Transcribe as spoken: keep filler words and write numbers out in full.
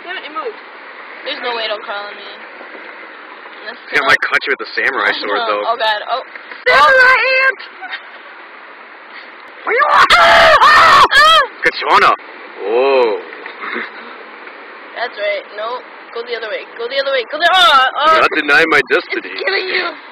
Damn it, it moved. There's no way it'll crawl on me. Yeah, I might cut you with the samurai sword, though. Oh god, oh. Samurai ant! What do you want? Ah! Katana! Oh. That's right. No. Go the other way. Go the other way. Go the. Oh, oh. Do not deny my destiny. It's killing you.